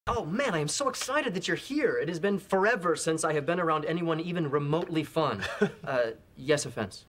Oh man, I am so excited that you're here. It has been forever since I have been around anyone even remotely fun. Yes, offense.